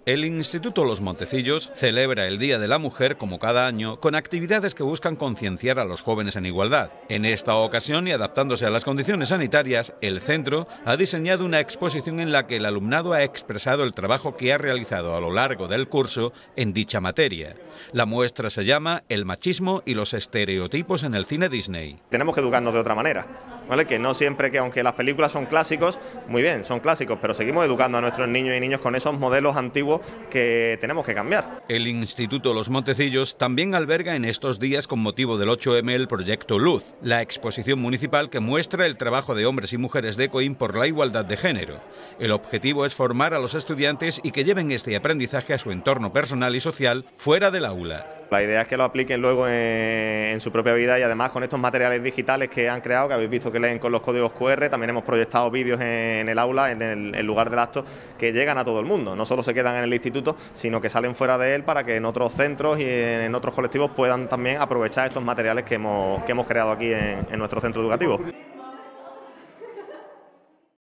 El Instituto Los Montecillos celebra el Día de la Mujer, como cada año, con actividades que buscan concienciar a los jóvenes en igualdad. En esta ocasión, y adaptándose a las condiciones sanitarias, el centro ha diseñado una exposición en la que el alumnado ha expresado el trabajo que ha realizado a lo largo del curso en dicha materia. La muestra se llama El machismo y los estereotipos en el cine Disney. Tenemos que educarnos de otra manera, ¿vale? Que no siempre, que aunque las películas son clásicos, muy bien, son clásicos, pero seguimos educando a nuestros niños y niñas con esos modelos antiguos que tenemos que cambiar. El Instituto Los Montecillos también alberga en estos días, con motivo del 8M, el Proyecto Luz, la exposición municipal que muestra el trabajo de hombres y mujeres de Ecoin por la igualdad de género. El objetivo es formar a los estudiantes y que lleven este aprendizaje a su entorno personal y social fuera del aula. La idea es que lo apliquen luego en su propia vida, y además con estos materiales digitales que han creado, que habéis visto que leen con los códigos QR, también hemos proyectado vídeos en el aula, en el lugar del acto, que llegan a todo el mundo. No solo se quedan en el instituto, sino que salen fuera de él para que en otros centros y en otros colectivos puedan también aprovechar estos materiales que hemos creado aquí en nuestro centro educativo.